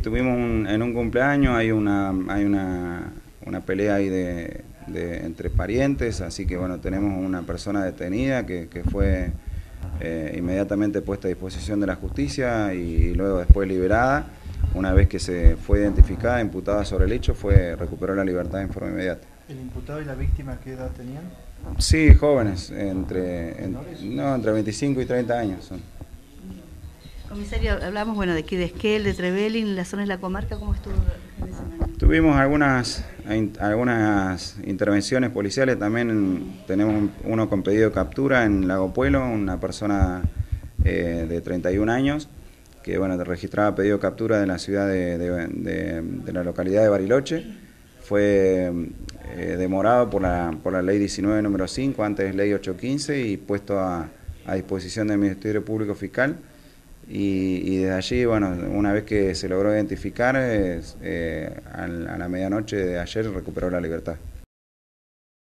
tuvimos en un cumpleaños, hay una pelea ahí entre parientes, así que bueno, tenemos una persona detenida que fue inmediatamente puesta a disposición de la justicia y luego después liberada. Una vez que se fue identificada, imputada sobre el hecho, recuperó la libertad en forma inmediata. ¿El imputado y la víctima qué edad tenían? Sí, jóvenes, entre 25 y 30 años son. Comisario, hablamos bueno de aquí de Esquel, de Trevelin, la zona de la comarca, ¿cómo estuvo el fin de semana? Tuvimos algunas intervenciones policiales, también tenemos uno con pedido de captura en Lago Puelo, una persona de 31 años, que bueno, registraba pedido de captura de la ciudad de la localidad de Bariloche. Fue demorado por la ley 19 número 5, antes ley 815, y puesto a disposición del Ministerio Público Fiscal. Y desde allí, bueno, una vez que se logró identificar, a la medianoche de ayer recuperó la libertad.